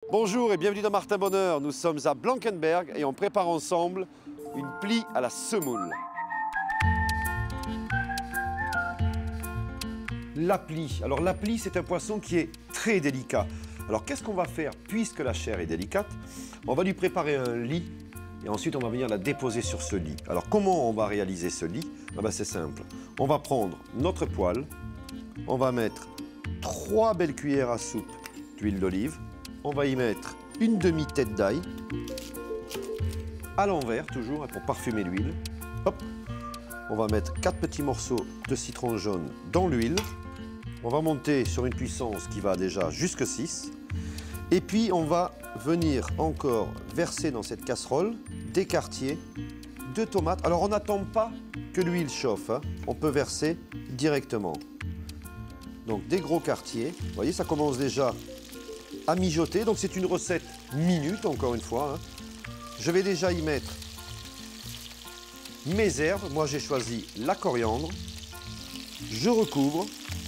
Bonjour et bienvenue dans Martin Bonheur. Nous sommes à Blankenberg et on prépare ensemble une plie à la semoule. La plie. Alors la plie, c'est un poisson qui est très délicat. Alors qu'est-ce qu'on va faire puisque la chair est délicate? On va lui préparer un lit et ensuite on va venir la déposer sur ce lit. Alors comment on va réaliser ce lit? C'est simple. On va prendre notre poêle, on va mettre 3 belles cuillères à soupe d'huile d'olive. On va y mettre une demi-tête d'ail, à l'envers toujours, pour parfumer l'huile. Hop. On va mettre 4 petits morceaux de citron jaune dans l'huile. On va monter sur une puissance qui va déjà jusque 6. Et puis on va venir encore verser dans cette casserole des quartiers de tomates. Alors on n'attend pas que l'huile chauffe, hein. On peut verser directement. Donc des gros quartiers. Vous voyez, ça commence déjà à mijoter, donc c'est une recette minute encore une fois, hein. Je vais déjà y mettre mes herbes, moi j'ai choisi la coriandre, je recouvre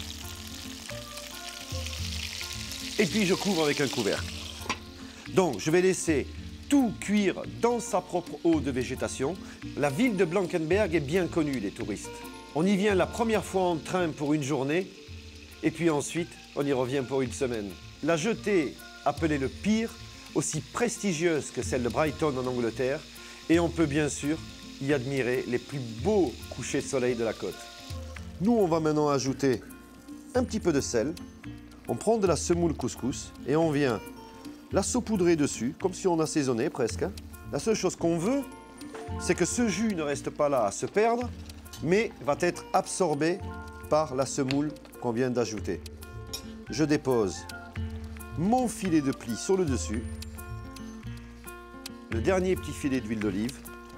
et puis je couvre avec un couvercle. Donc je vais laisser tout cuire dans sa propre eau de végétation. La ville de Blankenberg est bien connue des touristes. On y vient la première fois en train pour une journée et puis ensuite on y revient pour une semaine. La jetée, appelée le pier, aussi prestigieuse que celle de Brighton en Angleterre, et on peut bien sûr y admirer les plus beaux couchers de soleil de la côte. Nous, on va maintenant ajouter un petit peu de sel. On prend de la semoule couscous et on vient la saupoudrer dessus, comme si on assaisonnait presque, hein. La seule chose qu'on veut, c'est que ce jus ne reste pas là à se perdre, mais va être absorbé par la semoule qu'on vient d'ajouter. Je dépose mon filet de plie sur le dessus, le dernier petit filet d'huile d'olive,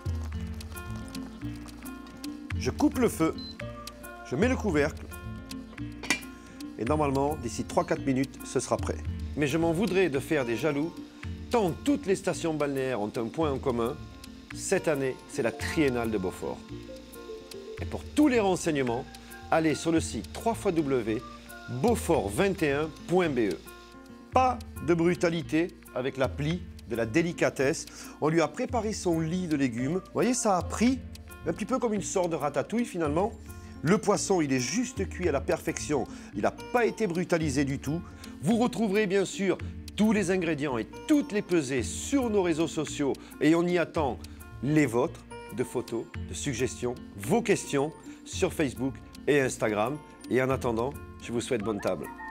je coupe le feu, je mets le couvercle et normalement d'ici 3-4 minutes ce sera prêt. Mais je m'en voudrais de faire des jaloux tant toutes les stations balnéaires ont un point en commun, cette année c'est la Triennale de Beaufort. Et pour tous les renseignements, allez sur le site www.beaufort21.be. Pas de brutalité avec la plie, de la délicatesse. On lui a préparé son lit de légumes. Vous voyez, ça a pris un petit peu comme une sorte de ratatouille finalement. Le poisson, il est juste cuit à la perfection. Il n'a pas été brutalisé du tout. Vous retrouverez bien sûr tous les ingrédients et toutes les pesées sur nos réseaux sociaux. Et on y attend les vôtres de photos, de suggestions, vos questions sur Facebook et Instagram. Et en attendant, je vous souhaite bonne table.